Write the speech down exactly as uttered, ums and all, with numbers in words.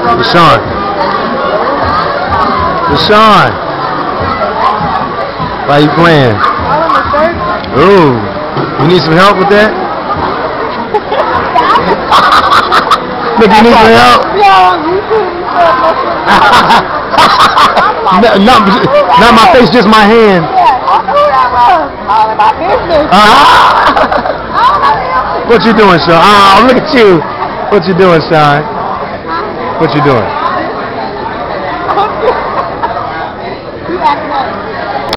Deshaun. Deshaun. Why you playing? Ooh. You need some help with that? Look, you need some help? no, not, not my face, just my hand. What you doing, Sean? Oh, look at you. What you doing, Sean? What you doing?